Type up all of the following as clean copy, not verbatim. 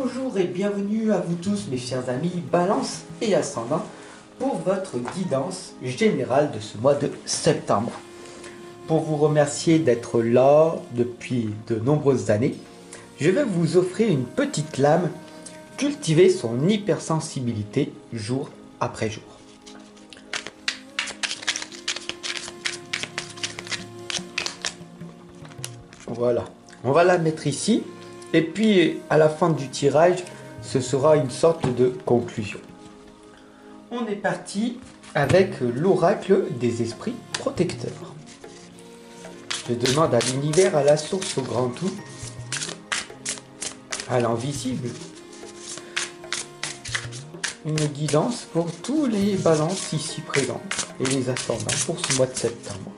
Bonjour et bienvenue à vous tous mes chers amis Balance et Ascendant pour votre guidance générale de ce mois de septembre. Pour vous remercier d'être là depuis de nombreuses années, je vais vous offrir une petite lame, cultiver son hypersensibilité jour après jour. Voilà, on va la mettre ici. Et puis à la fin du tirage, ce sera une sorte de conclusion. On est parti avec l'oracle des esprits protecteurs. Je demande à l'univers, à la source, au grand tout, à l'invisible, une guidance pour tous les balances ici présents et les ascendants pour ce mois de septembre.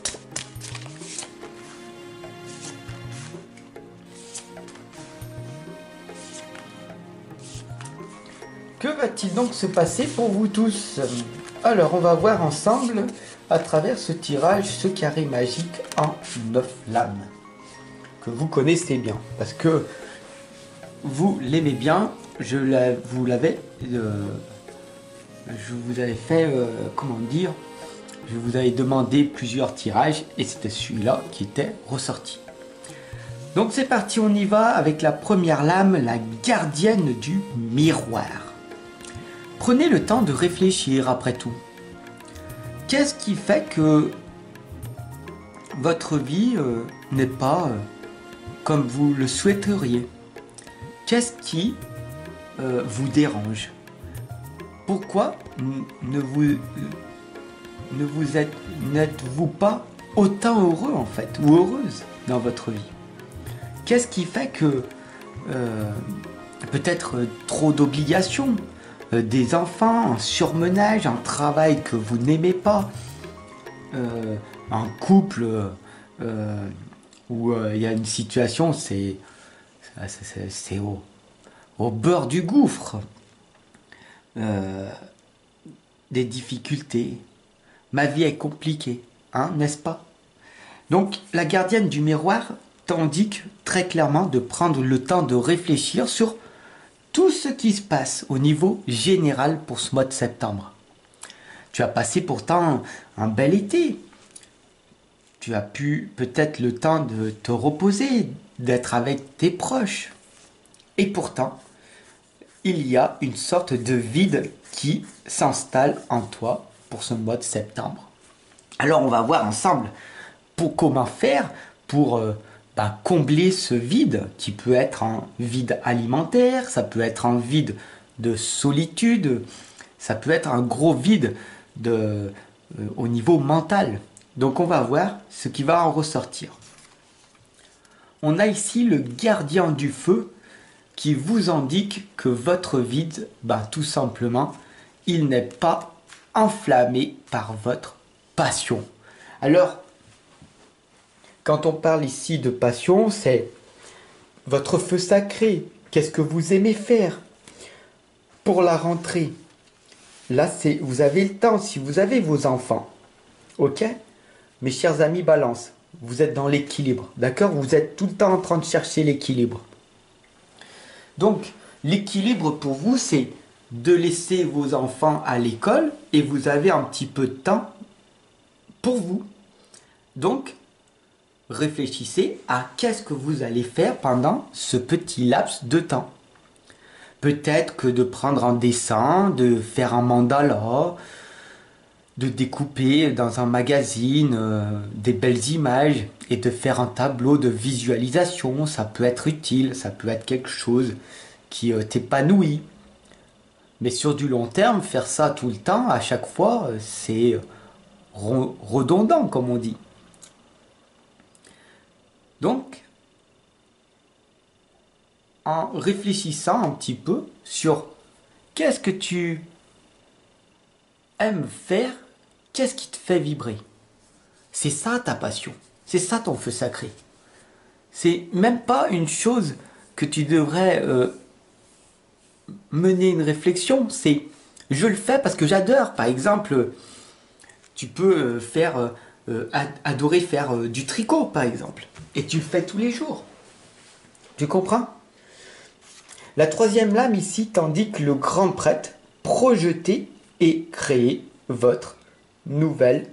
Que va-t-il donc se passer pour vous tous? Alors, on va voir ensemble, à travers ce tirage, ce carré magique en 9 lames, que vous connaissez bien, parce que vous l'aimez bien, je vous avais fait, comment dire, je vous avais demandé plusieurs tirages, et c'était celui-là qui était ressorti. Donc c'est parti, on y va avec la première lame, la gardienne du miroir. Prenez le temps de réfléchir après tout. Qu'est-ce qui fait que votre vie n'est pas comme vous le souhaiteriez? Qu'est-ce qui vous dérange? Pourquoi n'êtes-vous pas autant heureux en fait, ou heureuse dans votre vie? Qu'est-ce qui fait que peut-être trop d'obligations, des enfants, un surmenage, un travail que vous n'aimez pas, un couple où il y a une situation, c'est au beurre du gouffre, des difficultés, ma vie est compliquée, hein, n'est-ce pas? Donc la gardienne du miroir t'indique très clairement de prendre le temps de réfléchir sur tout ce qui se passe au niveau général pour ce mois de septembre. Tu as passé pourtant un bel été. Tu as pu peut-être le temps de te reposer, d'être avec tes proches. Et pourtant, il y a une sorte de vide qui s'installe en toi pour ce mois de septembre. Alors on va voir ensemble comment faire pour combler ce vide qui peut être un vide alimentaire, ça peut être un vide de solitude, ça peut être un gros vide au niveau mental. Donc on va voir ce qui va en ressortir. On a ici le gardien du feu qui vous indique que votre vide, tout simplement, il n'est pas enflammé par votre passion. Alors, quand on parle ici de passion, c'est votre feu sacré. Qu'est-ce que vous aimez faire pour la rentrée? Là, vous avez le temps, si vous avez vos enfants. Ok? Mes chers amis Balance, vous êtes dans l'équilibre. D'accord? Vous êtes tout le temps en train de chercher l'équilibre. Donc, l'équilibre pour vous, c'est de laisser vos enfants à l'école et vous avez un petit peu de temps pour vous. Donc, réfléchissez à qu'est-ce que vous allez faire pendant ce petit laps de temps. Peut-être que de prendre un dessin, de faire un mandala, de découper dans un magazine des belles images et de faire un tableau de visualisation. Ça peut être utile, ça peut être quelque chose qui t'épanouit. Mais sur du long terme, faire ça tout le temps, à chaque fois, c'est redondant, comme on dit. Donc, en réfléchissant un petit peu sur qu'est-ce que tu aimes faire, qu'est-ce qui te fait vibrer? C'est ça ta passion, c'est ça ton feu sacré. C'est même pas une chose que tu devrais mener une réflexion, c'est je le fais parce que j'adore. Par exemple, tu peux adorer faire du tricot par exemple, et tu le fais tous les jours. Tu comprends? La troisième lame ici t'indique le grand prêtre, projeter et créer votre nouvel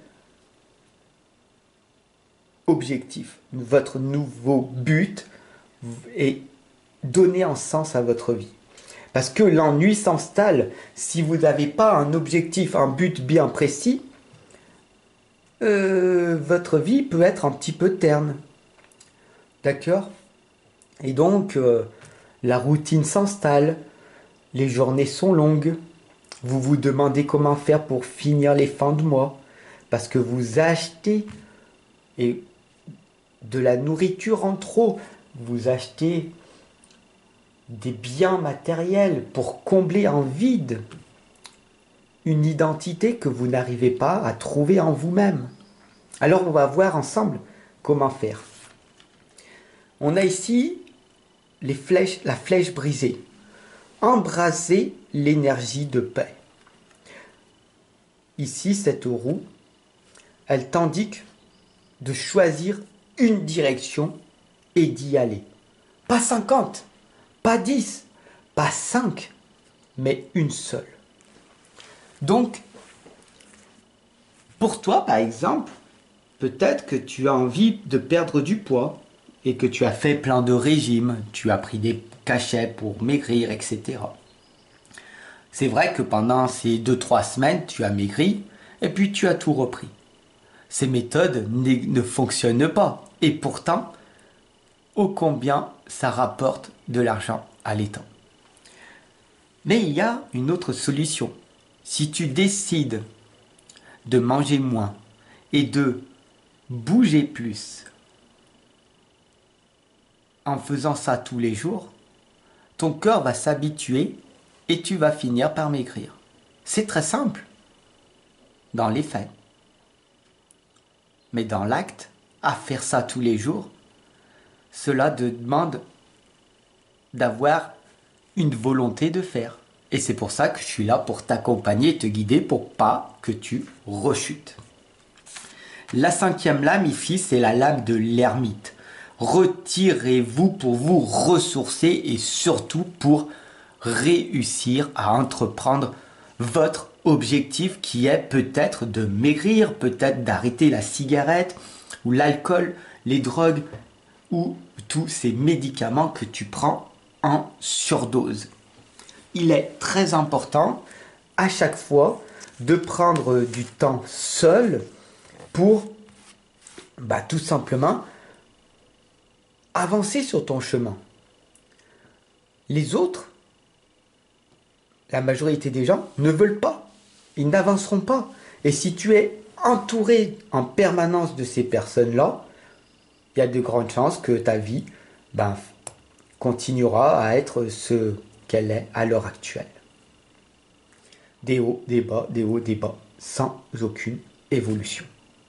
objectif, votre nouveau but et donner un sens à votre vie. Parce que l'ennui s'installe si vous n'avez pas un objectif, un but bien précis. Votre vie peut être un petit peu terne. D'accord? Et donc, la routine s'installe, les journées sont longues, vous vous demandez comment faire pour finir les fins de mois, parce que vous achetez et de la nourriture en trop, vous achetez des biens matériels pour combler un vide, une identité que vous n'arrivez pas à trouver en vous-même. Alors on va voir ensemble comment faire. On a ici la flèche brisée. Embraser l'énergie de paix. Ici, cette roue, elle t'indique de choisir une direction et d'y aller. Pas 50, pas 10, pas 5, mais une seule. Donc, pour toi, par exemple, peut-être que tu as envie de perdre du poids et que tu as fait plein de régimes, tu as pris des cachets pour maigrir, etc. C'est vrai que pendant ces 2-3 semaines, tu as maigri et puis tu as tout repris. Ces méthodes ne fonctionnent pas et pourtant, ô combien ça rapporte de l'argent à l'État. Mais il y a une autre solution. Si tu décides de manger moins et de bouger plus en faisant ça tous les jours, ton corps va s'habituer et tu vas finir par maigrir. C'est très simple dans les faits. Mais dans l'acte, à faire ça tous les jours, cela demande d'avoir une volonté de faire. Et c'est pour ça que je suis là pour t'accompagner et te guider pour pas que tu rechutes. La cinquième lame ici, c'est la lame de l'ermite. Retirez-vous pour vous ressourcer et surtout pour réussir à entreprendre votre objectif qui est peut-être de maigrir, peut-être d'arrêter la cigarette ou l'alcool, les drogues ou tous ces médicaments que tu prends en surdose. Il est très important à chaque fois de prendre du temps seul pour tout simplement avancer sur ton chemin. Les autres, la majorité des gens, ne veulent pas. Ils n'avanceront pas. Et si tu es entouré en permanence de ces personnes-là, il y a de grandes chances que ta vie continuera à être ce qu'elle est à l'heure actuelle. Des hauts, des bas, sans aucune évolution.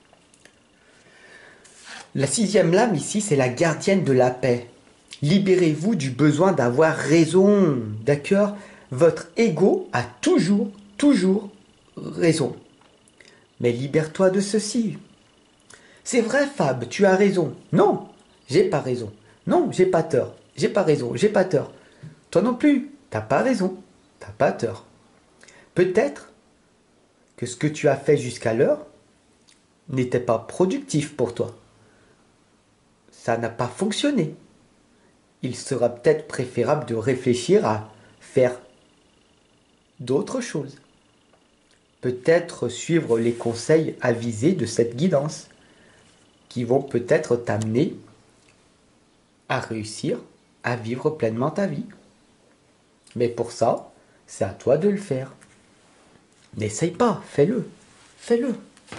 La sixième lame ici, c'est la gardienne de la paix. Libérez-vous du besoin d'avoir raison, d'accord? Votre ego a toujours raison. Mais libère-toi de ceci. C'est vrai, Fab, tu as raison. Non, j'ai pas raison. Non, j'ai pas tort. J'ai pas raison, j'ai pas tort. Toi non plus, t'as pas raison. T'as pas tort. Peut-être que ce que tu as fait jusqu'à l'heure n'était pas productif pour toi. Ça n'a pas fonctionné. Il sera peut-être préférable de réfléchir à faire d'autres choses. Peut-être suivre les conseils avisés de cette guidance qui vont peut-être t'amener à réussir à vivre pleinement ta vie. Mais pour ça, c'est à toi de le faire. N'essaye pas, fais-le. Fais-le.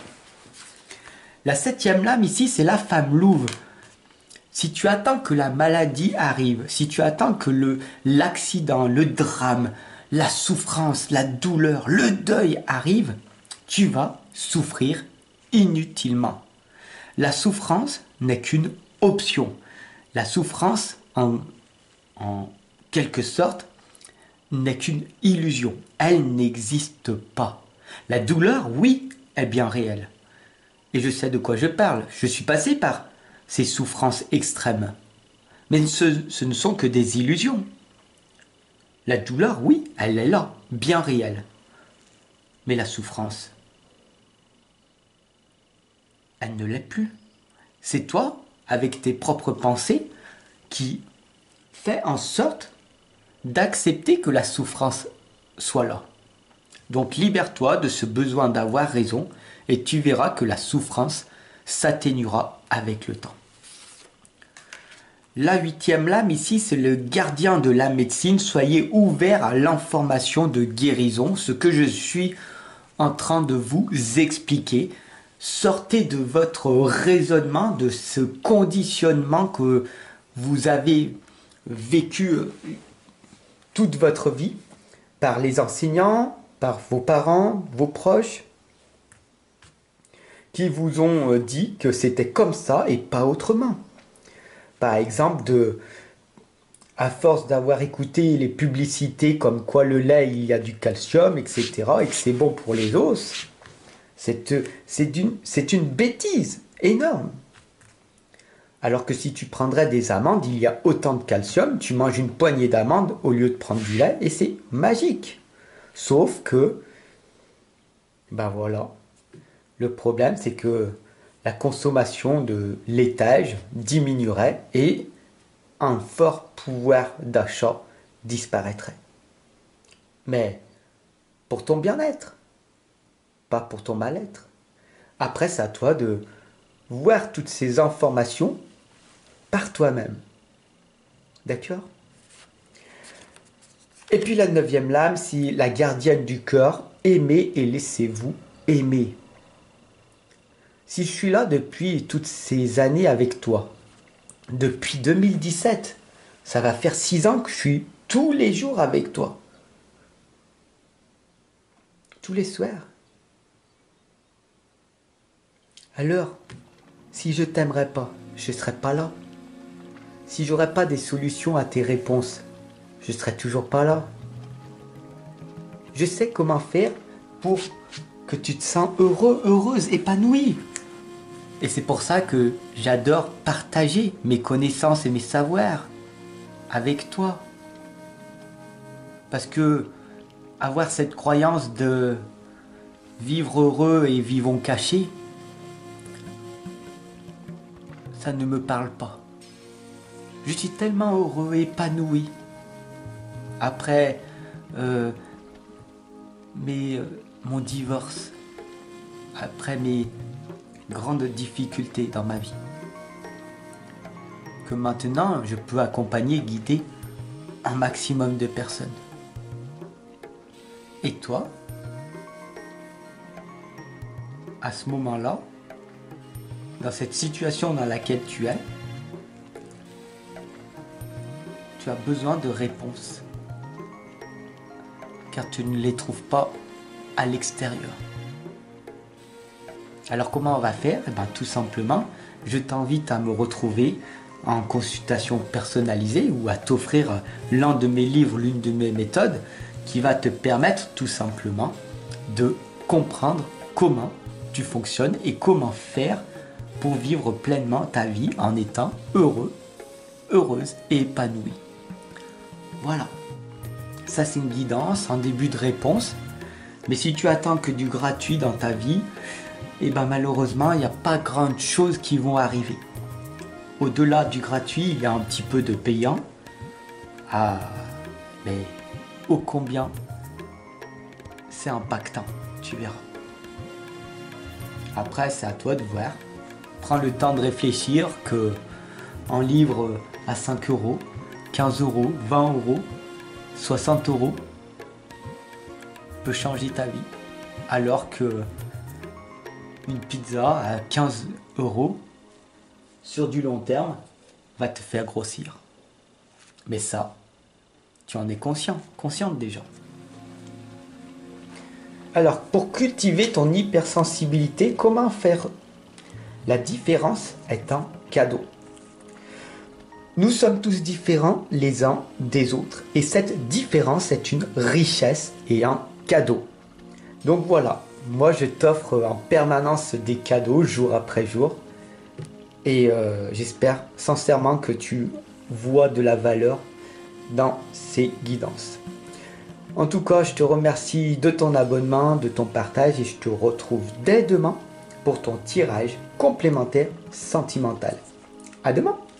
La septième lame ici, c'est la femme louve. Si tu attends que la maladie arrive, si tu attends que l'accident, le drame, la souffrance, la douleur, le deuil arrive, tu vas souffrir inutilement. La souffrance n'est qu'une option. La souffrance, en quelque sorte, n'est qu'une illusion. Elle n'existe pas. La douleur, oui, est bien réelle. Et je sais de quoi je parle. Je suis passé par ces souffrances extrêmes. Mais ce ne sont que des illusions. La douleur, oui, elle est là, bien réelle. Mais la souffrance, elle ne l'est plus. C'est toi, avec tes propres pensées, qui fais en sorte d'accepter que la souffrance soit là. Donc libère-toi de ce besoin d'avoir raison et tu verras que la souffrance s'atténuera avec le temps. La huitième lame ici, c'est le gardien de la médecine. Soyez ouverts à l'information de guérison, ce que je suis en train de vous expliquer. Sortez de votre raisonnement, de ce conditionnement que vous avez vécu toute votre vie par les enseignants, par vos parents, vos proches, qui vous ont dit que c'était comme ça et pas autrement. Par exemple, à force d'avoir écouté les publicités comme quoi le lait, il y a du calcium, etc., et que c'est bon pour les os, c'est une bêtise énorme. Alors que si tu prendrais des amandes, il y a autant de calcium, tu manges une poignée d'amandes au lieu de prendre du lait, et c'est magique. Sauf que, ben voilà, le problème c'est que la consommation de laitage diminuerait et un fort pouvoir d'achat disparaîtrait. Mais pour ton bien-être, pas pour ton mal-être. Après, c'est à toi de voir toutes ces informations par toi-même. D'accord? Et puis la neuvième lame, c'est la gardienne du cœur. Aimez et laissez-vous aimer. Si je suis là depuis toutes ces années avec toi, depuis 2017, ça va faire 6 ans que je suis tous les jours avec toi. Tous les soirs. Alors, si je t'aimerais pas, je ne serais pas là. Si j'aurais pas des solutions à tes réponses, je serais toujours pas là. Je sais comment faire pour que tu te sens heureux, heureuse, épanouie. Et c'est pour ça que j'adore partager mes connaissances et mes savoirs avec toi. Parce que avoir cette croyance de vivre heureux et vivons cachés, ça ne me parle pas. Je suis tellement heureux, épanoui. Après mon divorce, après mes grandes difficultés dans ma vie, que maintenant je peux accompagner, guider un maximum de personnes. Et toi, à ce moment-là, dans cette situation dans laquelle tu es, tu as besoin de réponses, car tu ne les trouves pas à l'extérieur. Alors comment on va faire? Eh bien, tout simplement, je t'invite à me retrouver en consultation personnalisée ou à t'offrir l'un de mes livres, l'une de mes méthodes qui va te permettre tout simplement de comprendre comment tu fonctionnes et comment faire pour vivre pleinement ta vie en étant heureux, heureuse et épanouie. Voilà. Ça, c'est une guidance, un début de réponse. Mais si tu attends que du gratuit dans ta vie, eh ben malheureusement, il n'y a pas grand chose qui vont arriver. Au-delà du gratuit, il y a un petit peu de payant. Ah, mais ô combien c'est impactant, tu verras. Après, c'est à toi de voir. Prends le temps de réfléchir que un livre à 5 euros, 15 euros, 20 euros, 60 euros peut changer ta vie. Alors que une pizza à 15 euros sur du long terme va te faire grossir. Mais ça, tu en es consciente déjà. Alors, pour cultiver ton hypersensibilité, comment faire? La différence est un cadeau. Nous sommes tous différents les uns des autres. Et cette différence est une richesse et un cadeau. Donc voilà, moi je t'offre en permanence des cadeaux jour après jour. Et j'espère sincèrement que tu vois de la valeur dans ces guidances. En tout cas, je te remercie de ton abonnement, de ton partage et je te retrouve dès demain pour ton tirage complémentaire sentimental. À demain!